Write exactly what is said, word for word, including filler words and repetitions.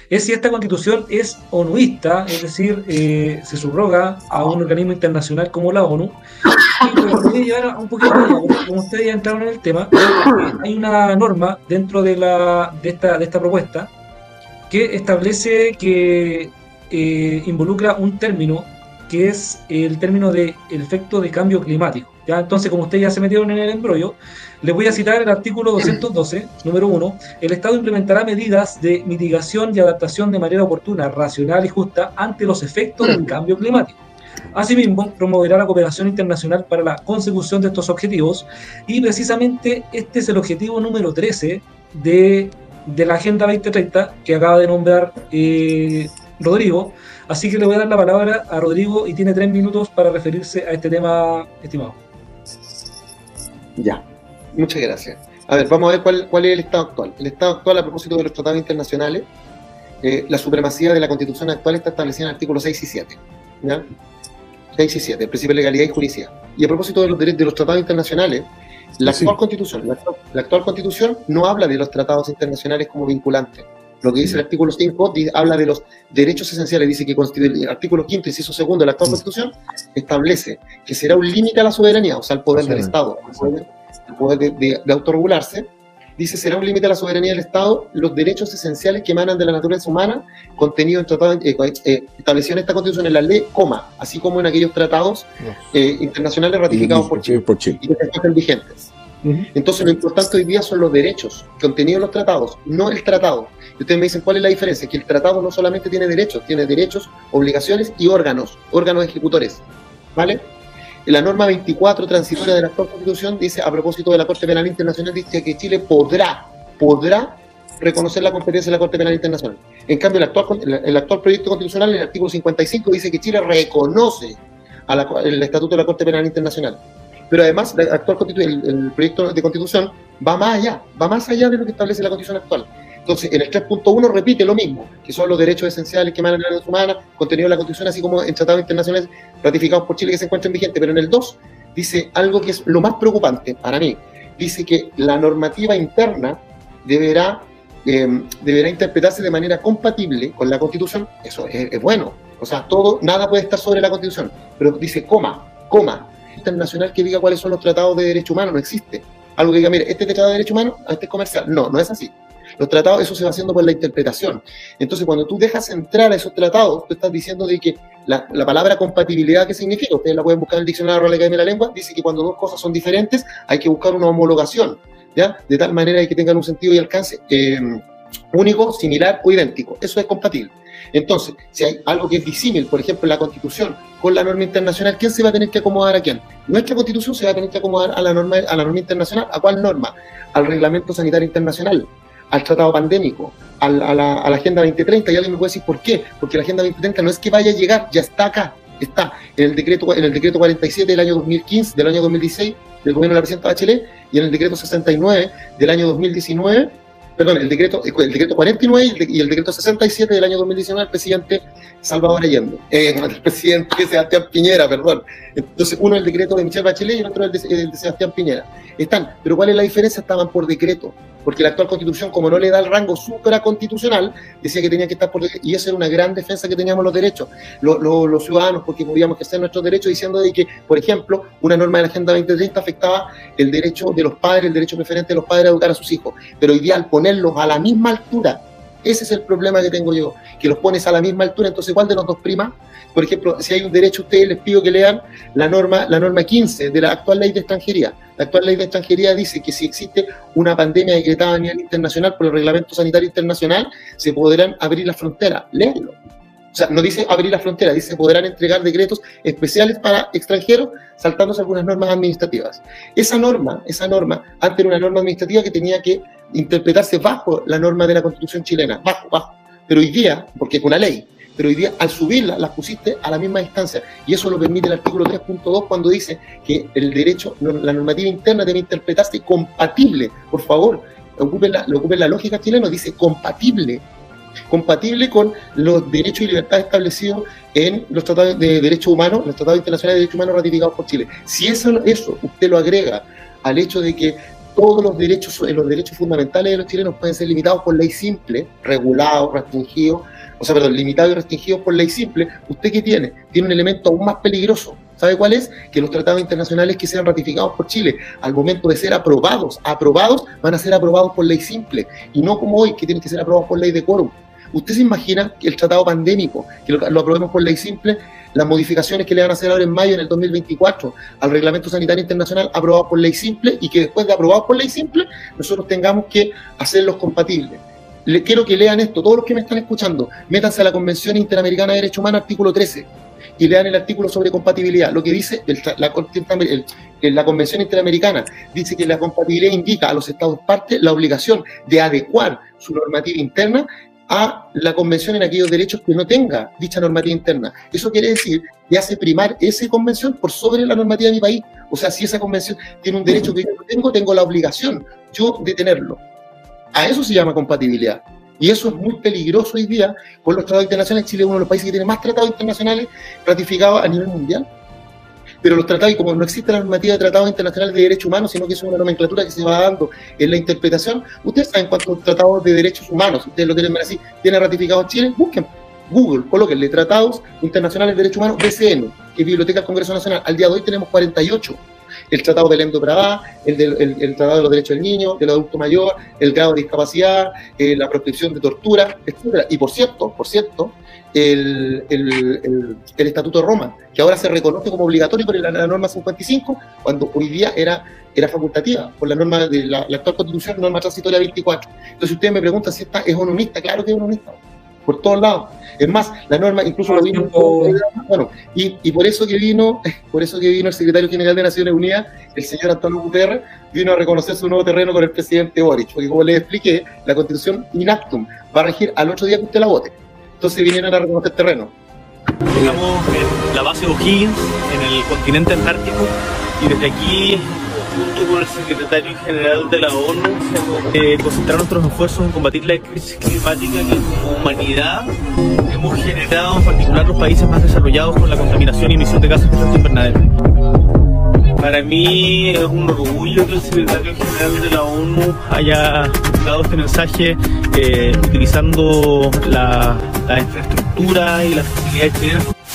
es si esta constitución es onuista, es decir, eh, se subroga a un organismo internacional como la ONU. Y lo voy a llevar un poquito más allá, porque como ustedes ya entraron en el tema, eh, hay una norma dentro de, la, de, esta, de esta propuesta que establece que eh, involucra un término que es el término de el efecto de cambio climático. ¿Ya? Entonces, como ustedes ya se metieron en el embrollo, les voy a citar el artículo doscientos doce, número uno. El Estado implementará medidas de mitigación y adaptación de manera oportuna, racional y justa ante los efectos del cambio climático. Asimismo, promoverá la cooperación internacional para la consecución de estos objetivos, y precisamente este es el objetivo número trece de, de la Agenda veinte treinta que acaba de nombrar eh, Rodrigo. Así que le voy a dar la palabra a Rodrigo y tiene tres minutos para referirse a este tema, estimado. Ya, muchas gracias. A ver, vamos a ver cuál, cuál es el estado actual. El estado actual, a propósito de los tratados internacionales, eh, la supremacía de la Constitución actual está establecida en el artículo seis y siete. ¿Ya? seis y siete, el principio de legalidad y juridicidad. Y a propósito de los, de los tratados internacionales, la actual, sí. Constitución, la, la actual Constitución no habla de los tratados internacionales como vinculantes. Lo que dice el artículo cinco dice, habla de los derechos esenciales, dice que el artículo quinto, inciso segundo de la actual Constitución establece que será un límite a la soberanía, o sea, al poder del Estado, el poder, el poder de, de, de autorregularse. Dice, será un límite a la soberanía del Estado los derechos esenciales que emanan de la naturaleza humana, contenido en tratado, eh, eh, establecido en esta Constitución en la ley, coma, así como en aquellos tratados eh, internacionales ratificados por Chile, por Chile y que se encuentran vigentes. Uh-huh. Entonces, lo importante hoy día son los derechos contenidos en los tratados, no el tratado. Y ustedes me dicen, ¿cuál es la diferencia? Que el tratado no solamente tiene derechos, tiene derechos, obligaciones y órganos, órganos ejecutores, ¿vale? La norma veinticuatro transitoria de la actual Constitución dice, a propósito de la Corte Penal Internacional, dice que Chile podrá, podrá reconocer la competencia de la Corte Penal Internacional. En cambio, el actual, el actual proyecto constitucional, en el artículo cincuenta y cinco, dice que Chile reconoce a la, el Estatuto de la Corte Penal Internacional. Pero además, la actual el, el proyecto de Constitución va más allá, va más allá de lo que establece la Constitución actual. Entonces, en el tres punto uno repite lo mismo, que son los derechos esenciales que emanan de la naturaleza humana, contenido en la Constitución, así como en tratados internacionales ratificados por Chile que se encuentran vigentes. Pero en el dos dice algo que es lo más preocupante para mí. Dice que la normativa interna deberá, eh, deberá interpretarse de manera compatible con la Constitución. Eso es, es bueno. O sea, todo, nada puede estar sobre la Constitución. Pero dice coma, coma, internacional que diga cuáles son los tratados de derechos humanos, no existe. Algo que diga, mire, este es tratado de derechos humanos, este es comercial. No, no es así. Los tratados, eso se va haciendo por la interpretación. Entonces, cuando tú dejas entrar a esos tratados, tú estás diciendo de que la, la palabra compatibilidad, ¿qué significa? Ustedes la pueden buscar en el diccionario Real Academia de la Lengua, dice que cuando dos cosas son diferentes, hay que buscar una homologación, ¿ya? De tal manera que tengan un sentido y alcance eh, único, similar o idéntico. Eso es compatible. Entonces, si hay algo que es disímil, por ejemplo, la Constitución con la norma internacional, ¿quién se va a tener que acomodar a quién? Nuestra Constitución se va a tener que acomodar a la norma, a la norma internacional. ¿A cuál norma? Al Reglamento Sanitario Internacional, al tratado pandémico, a la, a, la, a la Agenda veinte treinta. Y alguien me puede decir, ¿por qué? Porque la Agenda veinte treinta no es que vaya a llegar, ya está acá, está en el decreto, en el decreto cuarenta y siete del año dos mil quince, del año dos mil dieciséis, del gobierno de la presidenta Bachelet, y en el decreto sesenta y nueve del año dos mil diecinueve, perdón, el decreto, el decreto cuarenta y nueve y el decreto sesenta y siete del año dos mil diecinueve del presidente Salvador Allende, eh, el presidente Sebastián Piñera, perdón. Entonces, uno es el decreto de Michelle Bachelet y el otro es el de, el de Sebastián Piñera. Están, pero ¿cuál es la diferencia? Estaban por decreto, porque la actual Constitución, como no le da el rango supraconstitucional, decía que tenía que estar por decreto, y esa era una gran defensa que teníamos los derechos, los, los, los ciudadanos, porque podíamos ejercer nuestros derechos diciendo de que, por ejemplo, una norma de la Agenda veinte treinta afectaba el derecho de los padres, el derecho preferente de los padres a educar a sus hijos, pero hoy día al ponerlos a la misma altura, ese es el problema que tengo yo, que los pones a la misma altura. Entonces, ¿cuál de los dos prima? Por ejemplo, si hay un derecho, ustedes les pido que lean la norma, la norma quince de la actual ley de extranjería. La actual ley de extranjería dice que si existe una pandemia decretada a nivel internacional por el Reglamento Sanitario Internacional, se podrán abrir las fronteras. Léanlo. O sea, no dice abrir la frontera, dice podrán entregar decretos especiales para extranjeros, saltándose algunas normas administrativas. Esa norma, esa norma, antes era una norma administrativa que tenía que interpretarse bajo la norma de la Constitución chilena, bajo, bajo. Pero hoy día, porque es una ley, pero hoy día al subirla las pusiste a la misma distancia, y eso lo permite el artículo tres punto dos cuando dice que el derecho, la normativa interna debe interpretarse compatible. Por favor, ocupen la, ocupen la lógica chilena, dice compatible, compatible con los derechos y libertades establecidos en los tratados de derechos humanos, los tratados internacionales de derechos humanos ratificados por Chile. Si eso, eso usted lo agrega al hecho de que todos los derechos, los derechos fundamentales de los chilenos pueden ser limitados por ley simple, regulados, restringidos, o sea, perdón, limitados y restringidos por ley simple. ¿Usted qué tiene? Tiene un elemento aún más peligroso. ¿Sabe cuál es? Que los tratados internacionales que sean ratificados por Chile, al momento de ser aprobados, aprobados, van a ser aprobados por ley simple, y no como hoy, que tienen que ser aprobados por ley de quórum. ¿Usted se imagina que el tratado pandémico, que lo, lo aprobemos por ley simple, las modificaciones que le van a hacer ahora en mayo en el dos mil veinticuatro al Reglamento Sanitario Internacional aprobado por ley simple, y que después de aprobados por ley simple, nosotros tengamos que hacerlos compatibles? Le quiero que lean esto, todos los que me están escuchando, métanse a la Convención Interamericana de Derechos Humanos, artículo trece, y lean el artículo sobre compatibilidad. Lo que dice el, la, el, el, la Convención Interamericana dice que la compatibilidad indica a los Estados partes la obligación de adecuar su normativa interna a la Convención en aquellos derechos que no tenga dicha normativa interna. Eso quiere decir que hace primar esa convención por sobre la normativa de mi país. O sea, si esa convención tiene un derecho que yo no tengo, tengo la obligación yo de tenerlo. A eso se llama compatibilidad. Y eso es muy peligroso hoy día con los tratados internacionales. Chile es uno de los países que tiene más tratados internacionales ratificados a nivel mundial. Pero los tratados, y como no existe la normativa de tratados internacionales de derechos humanos, sino que es una nomenclatura que se va dando en la interpretación, ustedes saben cuántos tratados de derechos humanos, ustedes lo tienen así, tiene ratificado Chile, busquen, Google, colóquenle tratados internacionales de derechos humanos, B C N, que es Biblioteca del Congreso Nacional. Al día de hoy tenemos cuarenta y ocho. El Tratado de Belém do Pará, el, del, el, el Tratado de los Derechos del Niño, del Adulto Mayor, el grado de discapacidad, eh, la proscripción de tortura, etcétera. Y por cierto, por cierto, el, el, el, el Estatuto de Roma, que ahora se reconoce como obligatorio por la, la norma cincuenta y cinco, cuando hoy día era, era facultativa por la norma de la, la actual Constitución, norma transitoria veinticuatro. Entonces, usted me pregunta si esta es unionista. Claro que es unionista, por todos lados. Es más, la norma incluso lo vino, bueno, y, y por eso que vino, por eso que vino el secretario general de Naciones Unidas, el señor Antonio Guterres, vino a reconocer su nuevo terreno con el presidente Boric, porque como les expliqué, la Constitución in actum va a regir al otro día que usted la vote. Entonces vinieron a reconocer terreno. Estamos en la base O'Higgins, en el continente antártico, y desde aquí, junto con el secretario general de la ONU, eh, concentrar nuestros esfuerzos en combatir la crisis climática que como humanidad hemos generado, en particular los países más desarrollados, con la contaminación y emisión de gases de efecto invernadero. Para mí es un orgullo que el secretario general de la ONU haya dado este mensaje eh, utilizando la, la infraestructura y las facilidades chilenas.